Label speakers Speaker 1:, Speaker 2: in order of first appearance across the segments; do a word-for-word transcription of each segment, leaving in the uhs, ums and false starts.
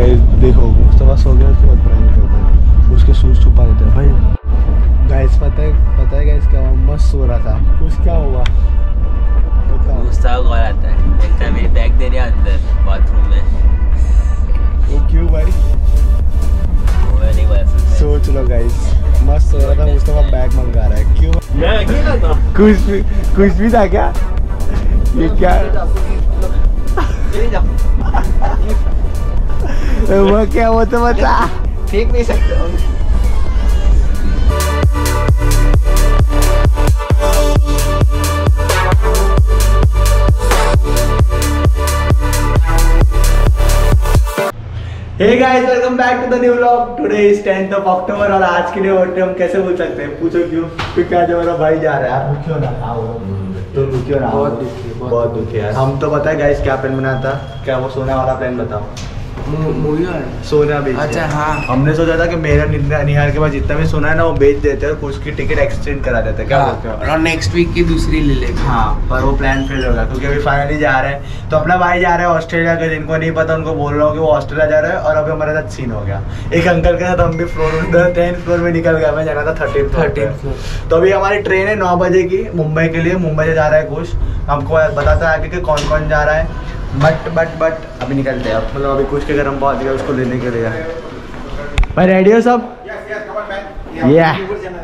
Speaker 1: Guys देखो मुस्तफा सो गया, उसके बाद प्रैंक करता है, उसके शूज छुपा देते हैं भाई। गाइस पता है पता है गाइस क्या हुआ, मस्त सो रहा था, कुछ क्या हुआ
Speaker 2: मुस्तफा कॉल आता है, बोलता है मेरी बैग देने अंदर बाथरूम में।
Speaker 1: वो क्यों भाई?
Speaker 2: वो नहीं बोला।
Speaker 1: सोच लो गाइस, मस्त सो रहा था, मुस्तफा बैग मंगा रहा है, क्यों?
Speaker 2: मैं अकेला था।
Speaker 1: कुछ भी कुछ भी था क्या ये? क्या वो क्या वो तो बता,
Speaker 2: फेंक नहीं सकते।
Speaker 1: Hey guys, welcome back to the new vlog. Today is tenth of October और आज के लिए होते हम कैसे बोल सकते हैं? पूछो क्यों? क्योंकि आज हमारा भाई जा रहा है। आप क्यों ना खाओ? तो क्यों ना? बहुत दुखी है, बहुत दुखी है। हम तो पता है गाइस क्या प्लान बनाया था? क्या वो सोने वाला प्लान बताओ?
Speaker 2: मूवी
Speaker 1: सोना बेच।
Speaker 2: अच्छा हाँ,
Speaker 1: हमने सोचा था कि मेरा निहार के पास जितना भी सोना है ना वो बेच देते हैं और उसकी टिकट एक्सचेंज करा देते हैं। क्या बोलते हो?
Speaker 2: और नेक्स्ट वीक की दूसरी ले लेंगे।
Speaker 1: हाँ, पर वो प्लान फेल होगा क्योंकि अभी फाइनली जा रहे हैं। तो अपना भाई जा रहा है ऑस्ट्रेलिया के, जिनको नहीं पता उनको बोल रहा हूँ कि वो ऑस्ट्रेलिया जा रहा है। और अभी हमारे साथ सीन हो गया, एक अंकल के साथ हम भी फ्लोर टेंथ फ्लोर में निकल गया। मैं जाना था थर्टीन थर्टीन फ्लोर। तो अभी हमारी ट्रेन है नौ बजे की मुंबई के लिए। मुंबई से जा रहा है कुछ, हमको बताता है आगे कि कौन कौन जा रहा है। बट बट बट अभी निकलते हैं, मतलब अभी कुछ के घर हम पहुँच गया उसको लेने के लिए। भाई रेडी हो सब? या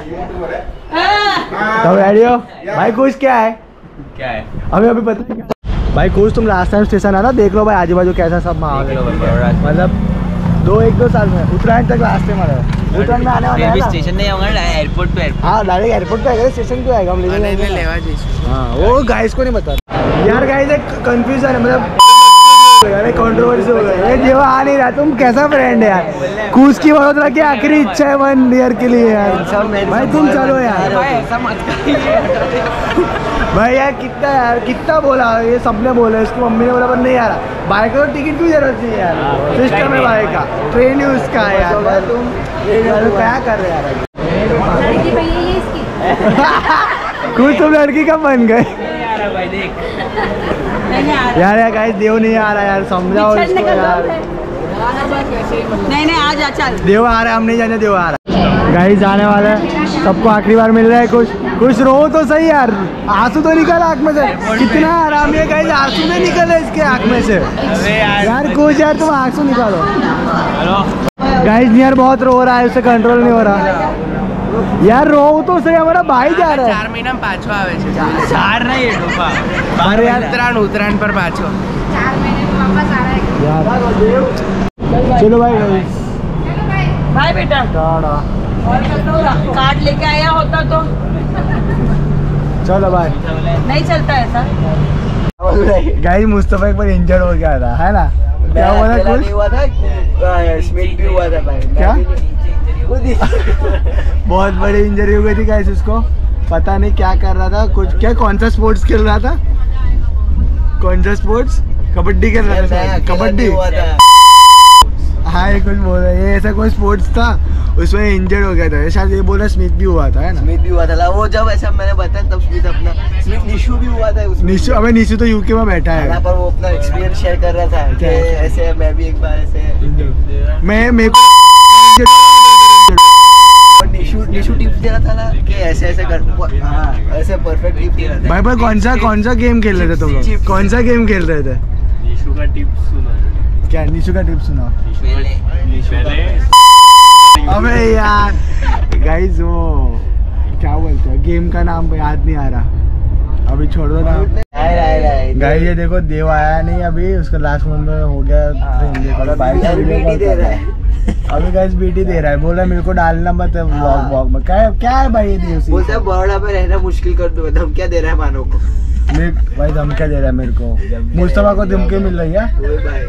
Speaker 1: तो रेडी हो भाई? कुछ क्या है
Speaker 2: क्या है
Speaker 1: अभी अभी पता है भाई? कुछ तुम लास्ट टाइम स्टेशन है ना, देख लो भाई आजू बाजू कैसा सब माहौल है। मतलब दो एक दो साल में उत्तरायण तक लास्ट टाइम आ रहा है। उत्तरायण में आने वाला है ना,
Speaker 2: स्टेशन नहीं आऊंगा, एयरपोर्ट पे।
Speaker 1: हाँ डायरेक्ट एयरपोर्ट पे आएगा, स्टेशन पे आएगा, हम ले जाएंगे। हाँ वो गाइस को नहीं बता यार। गाइस एक कंफ्यूजन है, मतलब कंट्रोवर्सी हो गया। ये जेवा आ नहीं रहा, तुम कैसा फ्रेंड है यार? कूस की वडोदरा की आखिरी इच्छा है वन ईयर के लिए यार। भाई तुम चलो यार। भाई यार कितना यार कितना बोला, ये सबने बोला, इसकी मम्मी ने बोला पर नहीं आ रहा। भाई को टिकट की जरूरत नहीं यार, सिस्टम है भाई का, ट्रेन ही उसका है यार। भाई तुम क्या कर रहे यार? कुछ तुम लड़की कब बन गए यार? यार गाइस देव नहीं आ रहा यार, समझाओ इसको यार।
Speaker 3: नहीं नहीं आ जा, चल।
Speaker 1: देव आ रहा है, हम नहीं जाने, देव आ रहा है। गाइस जाने वाला है, सबको आखिरी बार मिल रहा है। कुछ कुछ रो तो सही यार, आंसू तो निकल आँख में से। कितना आराम है गाइस, आंसू नहीं निकले इसके आँख में से यार। कुछ यार तुम आंसू निकालो। गाइस नियर बहुत रो रहा है, उससे कंट्रोल नहीं हो रहा यार। रो तो सही, हमारा भाई जा रहा है।
Speaker 2: चार महीना में पाँचवा आवे छे। चार नहीं है डोपा,
Speaker 1: अरे यार
Speaker 2: उत्तरायण उत्तरायण पर पाँचवा।
Speaker 3: चार महीने में वापस आ रहा है
Speaker 1: यार। चलो भाई
Speaker 3: भाई बेटा, कार्ड लेके आया होता तो।
Speaker 1: चलो भाई।
Speaker 3: नहीं चलता ऐसा।
Speaker 1: गाइस मुस्तफा एक बार इंजर्ड हो गया था, है ना? क्या हुआ था? कुछ
Speaker 2: हुआ था, स्मिथ भी हुआ था भाई।
Speaker 1: क्या? बहुत बड़ी इंजरी हो गई थी गाइस उसको, पता नहीं क्या कर रहा था। कुछ क्या, कौन सा स्पोर्ट्स खेल रहा था? कौन सा स्पोर्ट्स? कबड्डी खेल रहा था। कबड्डी हाँ ये कुछ बोल रहा है, ये ऐसा कोई स्पोर्ट्स था, उसमें इंजर्ड हो गया था शायद। ये बोल रहा स्मिथ भी हुआ था, है ना?
Speaker 2: स्मिथ भी हुआ था वो, जब ऐसा मैंने बताया तब स्मिथ अपना स्मिथ निशु भी हुआ था उसमें।
Speaker 1: निशु, अबे निशु तो यूके में बैठा है,
Speaker 2: पर वो अपना एक्सपीरियंस शेयर कर रहा था कि ऐसे मैं भी एक बार ऐसे
Speaker 1: मैं मेरे को
Speaker 2: निशु निशु टिप्स दे रहा था ना कि ऐसे ऐसे कर, हाँ ऐसे परफेक्ट टिप दे रहा था।
Speaker 1: भाई पर कौन सा कौन सा गेम खेल रहे थे तुम लोग? कौन सा गेम खेल रहे थे?
Speaker 2: निशु का टिप्स सुनो।
Speaker 1: क्या निशु का टिप्स सुनाओ?
Speaker 2: पहले
Speaker 1: अबे यार गाइस वो क्या बोलते हैं, गेम का नाम याद नहीं आ रहा, अभी छोड़ दो ना। गाइस ये देखो देव आया नहीं अभी, उसका लास्ट मोमेंट में हो गया। अभी गाइस बीटी दे रहा है, बोला मेरे को डालना मत व्लॉग व्लॉग में। क्या क्या है भाई ये देव?
Speaker 2: बोलता है बड़ौदा पे रहना मुश्किल कर दो। धमकियां दे रहा है मानो को।
Speaker 1: मेरे भाई धमकियां दे रहा है मेरे को, मुस्तफा को धमकी मिल रही है
Speaker 2: भाई।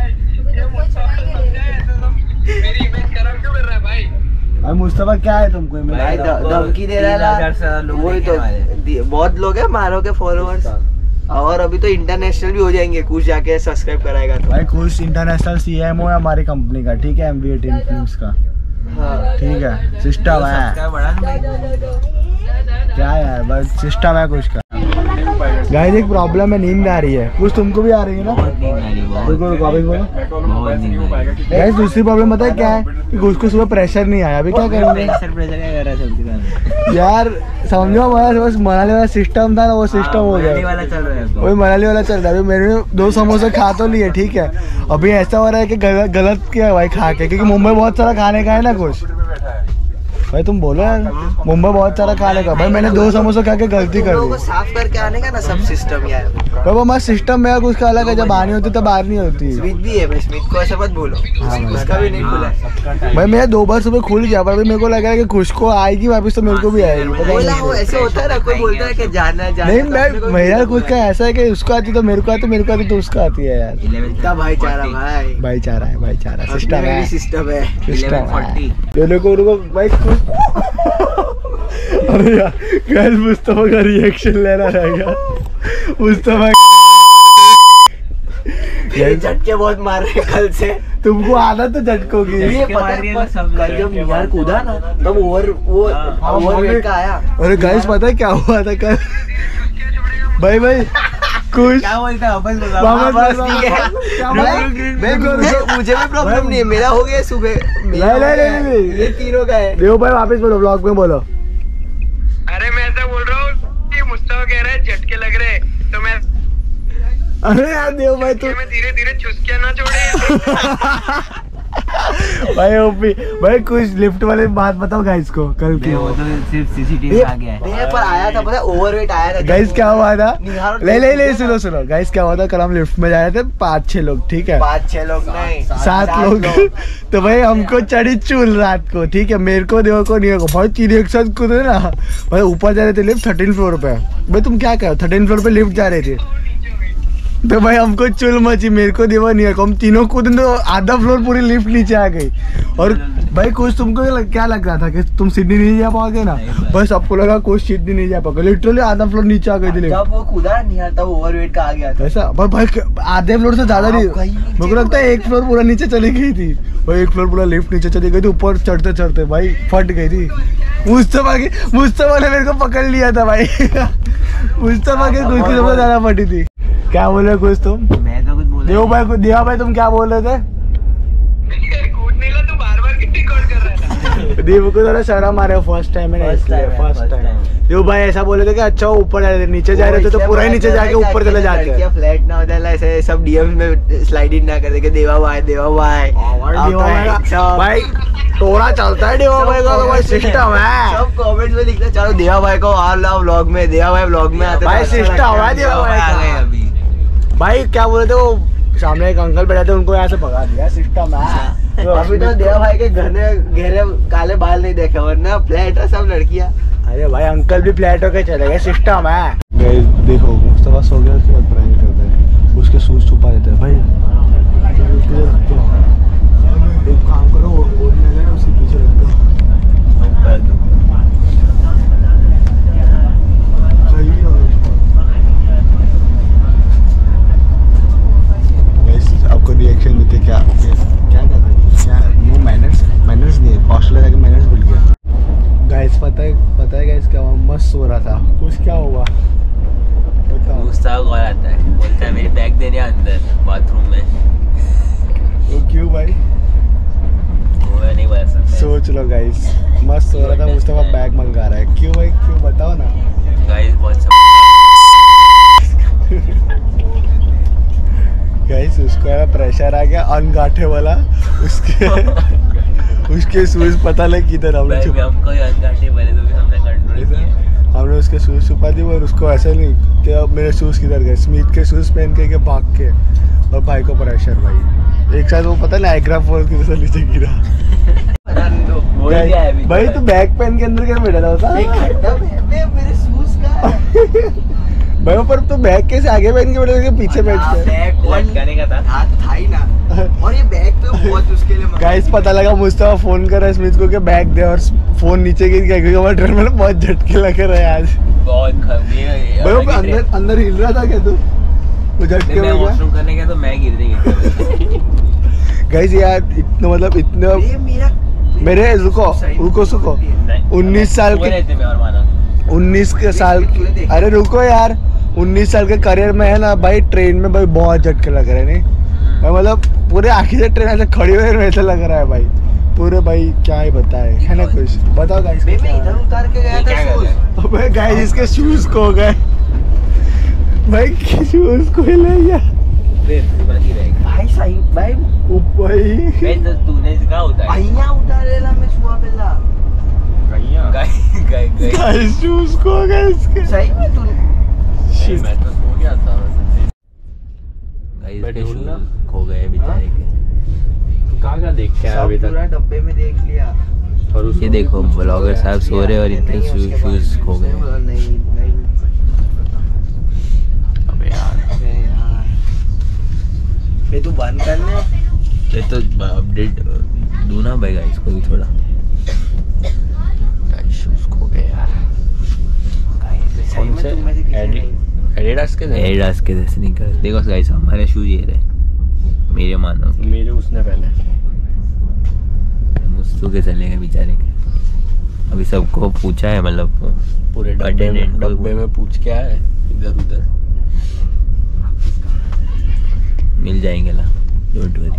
Speaker 1: भाई मुस्तफा क्या है तुमको?
Speaker 2: भाई धमकी दे रहा है, वही तो बहुत लोग हैं मारो के फॉलोअर्स। और अभी तो इंटरनेशनल भी हो जाएंगे, कुछ जाके सब्सक्राइब कराएगा तो।
Speaker 1: भाई कुछ इंटरनेशनल सीएमओ है हमारी कंपनी का, ठीक है? एम वी एटीन फिल्म्स का, ठीक है? सिस्टम है क्या यार, बस सिस्टम है कुछ का। गाइस एक प्रॉब्लम है, नींद आ रही है। कुछ तुमको भी आ रही है ना? रुको रुको अभी बोलो। गाइस दूसरी प्रॉब्लम पता है क्या है कि कुछ को सुबह प्रेशर नहीं आया। अभी क्या करेंगे यार? समझो हमारा बस मनाली वाला सिस्टम था ना, वो सिस्टम हो गया। वही मनाली वाला चल रहा है। अभी मेरे दो समोसे खा तो लिए, ठीक है। अभी ऐसा हो रहा है कि गलत गलत क्या है भाई खा के, क्योंकि मुंबई बहुत सारा खाने का है ना कुछ। भाई तुम बोलो यार, मुंबई बहुत सारा खाने का। भाई मैंने दो समोसे खा के गलती कर दी।
Speaker 2: साफ करके आने का ना सब सिस्टम यार।
Speaker 1: भाई वो हमारा सिस्टम में कुछ का अलग है, जब आनी होती तब बाहर नहीं होती।
Speaker 2: स्मित भी है, स्मित को ऐसा मत बोलो।
Speaker 1: हाँ,
Speaker 2: उसका भी नहीं खुला है।
Speaker 1: भाई मेरा दो बार सुबह खुल गया, पर मेरे को लग रहा है कि खुश को आएगी वापस तो मेरे को भी आएगी।
Speaker 2: बोला वो ऐसे होता है ना, कोई बोलता है कि जाना है जाना।
Speaker 1: नहीं मैं मेरा कुछ का ऐसा है कि उसको आती तो मेरे को आती, मेरे को आती तो उसको आती है यार।
Speaker 2: इतना भाईचारा भाई,
Speaker 1: भाईचारा है, भाईचारा सिस्टम है,
Speaker 2: सिस्टम है
Speaker 1: सिस्टम है। ये लोगों रुको भाई कुछ अरे यार गाइस मुस्तफा का रिएक्शन लेना रहेगा। मुस्तफा
Speaker 2: झटके बहुत मार रहे कल से।
Speaker 1: तुमको आदत तो झटकों की।
Speaker 2: ये पता है कल जब निहार कूदा ना तब ओवर वो ओवरवेट का आया। अरे
Speaker 1: गाइस पता है क्या हुआ था कल? भाई भाई कुछ
Speaker 2: क्या बोलता है वापस मुझे भी प्रॉब्लम नहीं है, मेरा हो गया सुबह। ये तीनों का है।
Speaker 1: देखो भाई वापस बोलो, ब्लॉग में बोलो।
Speaker 4: अरे मैं ऐसा बोल रहा हूँ कि मुस्तफा कह रहा है झटके लग रहे, तो मैं
Speaker 1: अरे यार देव भाई तू
Speaker 4: धीरे धीरे चुस्कियां ना छोड़े।
Speaker 1: भाई ओपी भाई कुछ लिफ्ट वाले बात बताओ गाइस को कल की।
Speaker 2: वो तो सिर्फ सीसीटीवी आ गया है पर आया था, पता है ओवरवेट आया था।
Speaker 1: गाइस क्या हुआ था? ले ले ले सुनो सुनो गाइस क्या हुआ था? कल हम लिफ्ट में जा रहे थे पाँच छह लोग, ठीक है?
Speaker 2: पाँच छह लोग नहीं
Speaker 1: सात लोग। तो भाई हमको चढ़ी चूल रात को, ठीक है? मेरे को देव को नहीं को भाई तीन एक साथ कूदे ना। भाई ऊपर जा रहे थे लिफ्ट थर्टीन फ्लोर पे। भाई तुम क्या करो थर्टीन फ्लोर पे लिफ्ट जा रहे थे तो भाई हमको चुल मची, मेरे को देवा नहीं है। हम तीनों कूदे तो आधा फ्लोर पूरी लिफ्ट नीचे आ गई। और भाई कुछ तुमको लग, क्या लग रहा था कि तुम सिडनी नहीं जा पाओगे ना? भाई सबको लगा कुछ सिडनी नहीं जा पाओगे। लिटरली आधा फ्लोर नीचे आ गई थी।
Speaker 2: जब वो कूदा नहीं आता ओवरवेट का आ गया था
Speaker 1: ऐसा। भाई भाई आधे फ्लोर से ज्यादा नहीं, मेरे को लगता है एक फ्लोर पूरा नीचे चली गई थी। भाई एक फ्लोर पूरा लिफ्ट नीचे चली गई थी। ऊपर चढ़ते चढ़ते भाई फट गई थी। मुस्तफा की मुस्तफा ने मेरे को पकड़ लिया था भाई। मुस्तफा के कुछ की सबसे ज्यादा फटी थी। क्या बोल रहे कुछ तुम?
Speaker 2: मैं तो कुछ बोल
Speaker 1: देव भाई देवा भाई तुम क्या बोल रहे थे?
Speaker 4: कूदने का तू बार बार रिकॉर्ड कर रहा था।
Speaker 1: देव को थोड़ा शर्म आ रहा है, फर्स्ट टाइम है इसलिए फर्स्ट टाइम। देव भाई ऐसा बोले थे कि अच्छा ऊपर जा रहे थे, नीचे जा रहे थे तो पूरा ही नीचे जाके ऊपर चले जाते हैं।
Speaker 2: फ्लैट ना हो जाए ऐसे सब डीएम में स्लाइडिंग ना कर दे के देवा भाई देवा भाई
Speaker 1: भाई थोड़ा चलता है देवा भाई का तो भाई सिस्टम है।
Speaker 2: सब कमेंट्स में लिखना चलो देवा भाई को आ लाओ व्लॉग में, देवा भाई व्लॉग में आते
Speaker 1: भाई सिस्टम है देवा भाई का।
Speaker 2: अभी भाई
Speaker 1: क्या बोले थे वो सामने एक अंकल बैठे थे उनको यहाँ से भगा दिया। सिस्टम है।
Speaker 2: तो अभी तो देवा भाई के घर में गहरे काले बाल नहीं देखे, वरना फ्लैट है सब लड़कियां।
Speaker 1: अरे भाई अंकल भी फ्लैट होके चले गए, सिस्टम है। देखो मुस्तफा सो गया उसके बाद प्रैंक करते हैं, उसके शूज छुपा देते हैं। भाई एक काम करो ओढ़ने लगे उसके पीछे रख दो। आपको रिएक्शन देते क्या क्या कर रहे हैं? क्या वो मैनर्स मैनर्स नहीं है, ऑस्ट्रेलिया के मैनर्स भूल गया। गाइस पता है पता है गाइस क्या हुआ? मस्त सो रहा था। कुछ क्या हुआ बताओ?
Speaker 5: मुस्तफा कॉल आता है, बोलता है मेरी बैग देने अंदर बाथरूम में।
Speaker 1: वो क्यों भाई?
Speaker 5: वो मैं नहीं बता सकता।
Speaker 1: सोच लो गाइस, मस्त सो रहा था, मुस्तफा बैग मंगा रहा है। क्यों भाई क्यों बताओ ना
Speaker 5: गाइस? बहुत सब
Speaker 1: गाइस उसको है प्रेशर आ गया अनगाठे वाला। उसके उसके शूज पता लग किधर हमने
Speaker 5: भाई हमको ही अनगाठे पहले तो भी हमने कंट्रोल किया।
Speaker 1: हमने उसके शूज छुपा दिए और उसको ऐसा नहीं कि अब मेरे शूज किधर गए। स्मिथ के शूज पहन के, के भाग के और भाई को प्रेशर भाई एक साथ वो पता ना एग्रा फॉल की तरह नीचे गिरा। भाई तू बैग पहन के अंदर क्या बैठा था? होता
Speaker 2: मेरे शूज का
Speaker 1: भाई पर तो बैग कैसे आगे पहन के बैठे थे पीछे बैठ के?
Speaker 2: बैग
Speaker 5: लटकाने का था।
Speaker 2: हाथ था ही ना। और ये बैग तो बहुत उसके लिए
Speaker 1: गाइस पता लगा मुस्तफा फोन कर रहा है स्मिथ को कि बैग दे और फोन नीचे गिर गया क्योंकि हमारे ट्रेन में बहुत झटके लगे रहे आज।
Speaker 5: बहुत खबी
Speaker 1: भाई वो अंदर अंदर हिल रहा था क्या तू? वो झटके
Speaker 5: मैं वॉशरूम करने गया तो मैं गिर गई।
Speaker 1: गाइस यार इतना मतलब इतना
Speaker 2: ये मेरा
Speaker 1: मेरे रुको रुको सुको उन्नीस साल के
Speaker 5: और माना
Speaker 1: उन्नीस के साल की। अरे रुको यार उन्नीस साल के करियर में है ना भाई, ट्रेन में भाई बहुत झटके लग रहे हैं नहीं भाई, मतलब पूरे आखिर से ट्रेन ऐसे खड़ी हुई वैसे लग रहा है भाई पूरे भाई, क्या ही बताए है ना कुछ बताओ गाइस।
Speaker 2: मैं इधर उतार के गया था शूज।
Speaker 1: अबे गाइस इसके शूज खो गए भाई, शूज को ले गया
Speaker 2: भाई सही भाई
Speaker 1: भाई
Speaker 5: तूने कहा उतार
Speaker 2: અહીંયા ઉતારેલા मैं छुआ पेला
Speaker 1: गाइस शूज खो गए इसके
Speaker 2: सही में तू
Speaker 5: मैं तो सो गया था गाइस के शूज खो गए बेचारे के।
Speaker 6: कहाँ कहाँ देख के आया अभी
Speaker 2: पूरा
Speaker 6: तक?
Speaker 2: डब्बे में देख लिया।
Speaker 6: और उस
Speaker 5: ये देखो ब्लॉगर साहब सो रहे और इतने
Speaker 2: नहीं, उसके बाद
Speaker 5: शूज खो गए।
Speaker 2: नहीं नहीं
Speaker 5: अबे यार
Speaker 2: अबे यार ये तू बंद करने
Speaker 5: ये तो अपडेट दूँ ना भाई गाइस को भी थोड़ा। गाइस शूज खो गए यार।
Speaker 2: सही में तुम में से किसी ने
Speaker 6: एडिडास के थे?
Speaker 5: एडिडास के थे स्नीकर। देखो गाइस हमारे शूज ये रहे, मेरे मानो
Speaker 6: मेरे उसने पहने।
Speaker 5: मुस्तू के चलेंगे बेचारे के। अभी सबको पूछा है मतलब
Speaker 6: पूरे डब्बे में डब्बे में पूछ के आया है इधर उधर।
Speaker 5: मिल जाएंगे ना, डोंट वरी।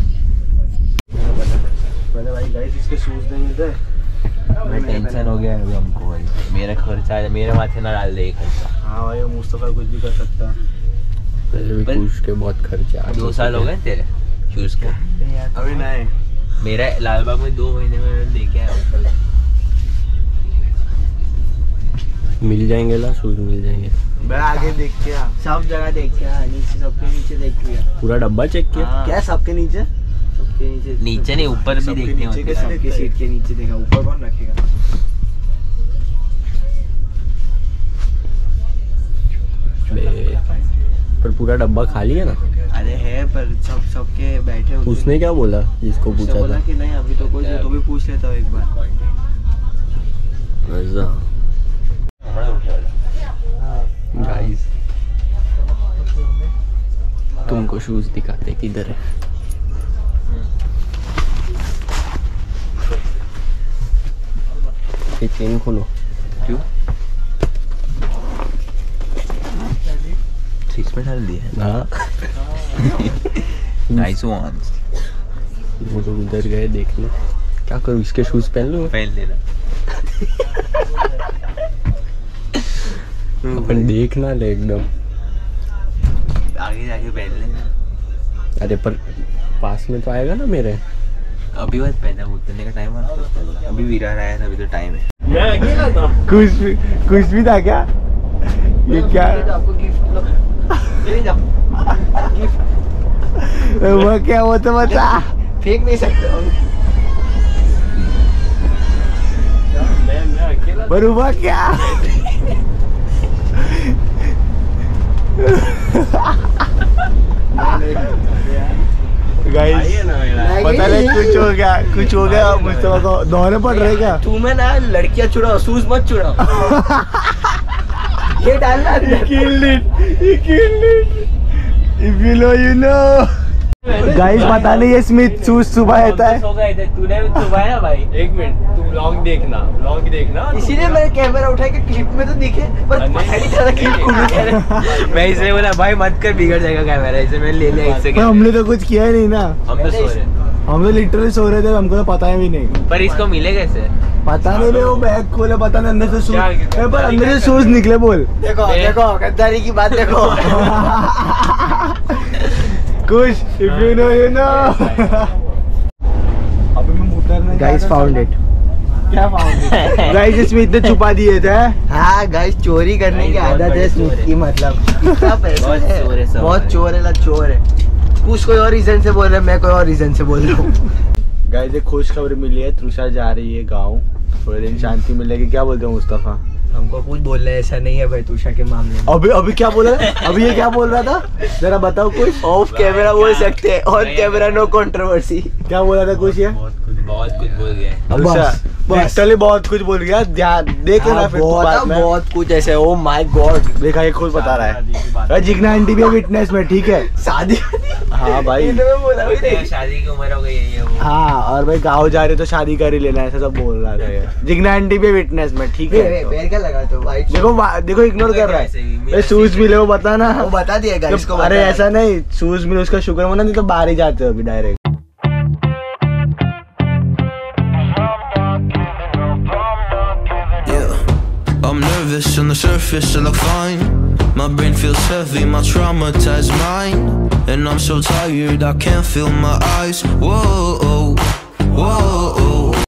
Speaker 1: मैंने भाई गाइस इसके शूज नहीं मिलते,
Speaker 5: मैं टेंशन हो गया है अभी हमको भाई। मेरा खर्चा है, मेरे माथे ना डाल दे ये खर्चा।
Speaker 1: हाँ भाई मुस्तफा कुछ भी कर सकता है।
Speaker 6: पहले भी
Speaker 5: पर-
Speaker 6: पूछ के बहुत खर्चा।
Speaker 5: दो साल हो गए तेरे शूज को?
Speaker 1: अभी नहीं
Speaker 5: मेरा लालबाग में दो महीने में मैंने देखे हैं।
Speaker 6: मिल जाएंगे ना शूज, मिल जाएंगे।
Speaker 1: मैं आगे देख के आ।
Speaker 2: सब जगह देख के आ, नीचे सबके नीचे देख लिया।
Speaker 6: पूरा डब्बा चेक किया?
Speaker 2: हाँ,
Speaker 1: क्या सबके नीचे?
Speaker 2: सबके नीचे
Speaker 5: नीचे नहीं ऊपर भी
Speaker 1: सबके
Speaker 5: देखने
Speaker 1: नीचे
Speaker 5: होते
Speaker 1: कैसे
Speaker 5: हैं।
Speaker 2: सबके सीट के नीचे देखा, ऊपर कौन रखेगा?
Speaker 6: बे, पर पूरा डब्बा खाली है ना?
Speaker 2: अरे है पर सब सबके बैठे होते।
Speaker 6: उसने क्या बोला जिसको
Speaker 2: उसने
Speaker 6: पूछा
Speaker 2: बोला
Speaker 6: था?
Speaker 2: कि नहीं अभी तो कोई तो भी पूछ लेता हूँ एक बार।
Speaker 6: ऐसा गाइस तुमको शूज दिखाते किधर है। ये चेन खोलो।
Speaker 5: क्यों? सिक्स में डाल दिया
Speaker 6: हाँ
Speaker 5: नाइस वन।
Speaker 6: वो लोग उधर गए देखने, क्या करूँ इसके शूज पहन लूँ?
Speaker 5: पहन लेना।
Speaker 6: अपन देखना ले एकदम।
Speaker 5: आगे जाके पहन लेना।
Speaker 6: अरे पर पास में तो आएगा ना मेरे।
Speaker 5: अभी बात पहना, उतरने का टाइम है। अभी विरार आया था, अभी तो टाइम है।
Speaker 6: मैं अकेला था।
Speaker 1: कुछ भी कुछ भी था क्या? ये क्या
Speaker 2: ये तो आपको गिफ्ट लो, ले जाओ गिफ्ट।
Speaker 1: वो क्या, वो तो बता।
Speaker 2: फेंक नहीं सकते हो।
Speaker 6: मैं मैं अकेला।
Speaker 1: पर हुआ क्या? गाइस
Speaker 6: आइए ना मेरा।
Speaker 1: पता नहीं कुछ हो गया, कुछ हो गया मुस्तफा को। दोहरे पड़ रहे क्या?
Speaker 2: तुम्हें ना लड़कियां चुड़ाओ, शूज मत चुड़ाओ। ये डालना अंदर।
Speaker 1: Killed it, he killed it. If you know, you know. Guys पता नहीं ये स्मिथ शूज सुबह आता है।
Speaker 5: सो गए थे, तूने भी सुबह ना भाई।
Speaker 6: एक मिनट, तुम व्लॉग देखना, व्लॉग देखना।
Speaker 2: इसीलिए मैंने कैमरा उठाया कि क्लिप में तो दिखे, पर
Speaker 6: नहीं,
Speaker 2: पता नहीं चला क्लिप खुद कह रहे।
Speaker 5: मैं इसलिए बोला भाई मत कर, बिगड़ जाएगा कैमरा। इसे मैंने ले लिया इससे।
Speaker 1: पर हमने तो कुछ किया ही नहीं ना,
Speaker 5: हम तो सो रहे,
Speaker 1: हम तो लिटरली सो रहे थे, हमको तो पता भी नहीं।
Speaker 5: पर इसको मिले कैसे?
Speaker 1: पता नहीं भाई, वो बैग खोले, पता नहीं अंदर से
Speaker 6: क्या-
Speaker 1: शूज, पर अंदर से शूज निकले। बोल
Speaker 2: देखो देखो गद्दारी की बात देखो।
Speaker 1: कुछ if you know, you know. अभी मैं उतरने
Speaker 2: Guys found it.
Speaker 1: क्या फाउंड? गाइस स्मिथ ने छुपा दिए थे।
Speaker 2: हाँ गाइस, चोरी करने की
Speaker 5: Guys, बहुत
Speaker 2: आदत
Speaker 5: बड़े
Speaker 2: है
Speaker 5: चोर
Speaker 2: स्मिथ
Speaker 5: है।
Speaker 2: की, मतलब इतना पैसा
Speaker 5: बहुत
Speaker 2: है,
Speaker 5: चोर है सब
Speaker 2: बहुत
Speaker 5: हमारे।
Speaker 2: चोर है ला चोर है। कुछ कोई और रीजन से बोल रहा है, मैं कोई और रीजन से बोल रहा हूँ।
Speaker 1: गाइस एक खुश खबर मिली है, तृषा जा रही है गाँव, थोड़े दिन शांति मिलेगी। क्या बोलते हो मुस्तफा?
Speaker 2: हमको कुछ बोलना है ऐसा नहीं है भाई तुषा के मामले में।
Speaker 1: अभी अभी क्या बोला? अभी ये क्या बोल रहा था, जरा बताओ कुछ।
Speaker 2: ऑफ कैमरा बोल सकते हैं, ऑन कैमरा नो कंट्रोवर्सी।
Speaker 1: क्या बोला था कुछ ये?
Speaker 5: बहुत कुछ बहुत कुछ बोल गया है।
Speaker 2: बस बस
Speaker 1: लिटरली बहुत कुछ बोल गया। ध्यान देख लेना
Speaker 2: हाँ,
Speaker 1: फिर तू
Speaker 2: बहुत
Speaker 1: बाद में।
Speaker 2: बहुत कुछ ऐसे। ओ माय गॉड,
Speaker 1: देखा ये खुद बता रहा है भाई। जिग्ना आंटी भी विटनेस में, ठीक है।
Speaker 2: शादी
Speaker 1: हाँ भाई।
Speaker 2: ये तो मैं बोला भी नहीं।
Speaker 5: शादी की उम्र हो गई है ये वो।
Speaker 1: हाँ, और भाई गाँव जा रहे तो शादी कर ही लेना, ऐसा सब बोल रहा था ये। जिग्ना आंटी भी विटनेस में, ठीक
Speaker 2: वे-
Speaker 1: है।
Speaker 2: वे- पैर क्या लगा तो वाइट
Speaker 1: देखो वा- देखो इग्नोर कर रहा है। शूज मिले वो बता ना।
Speaker 2: वो बता दिया गाइस को।
Speaker 1: अरे ऐसा नहीं, शूज मिले उसका शुक्र मना, नहीं तो बाहर ही जाते हो अभी direct.
Speaker 7: I'm nervous on the surface, I look fine. My brain feels heavy, my traumatized mind. And I'm so tired, I can't feel my eyes. Whoa, whoa.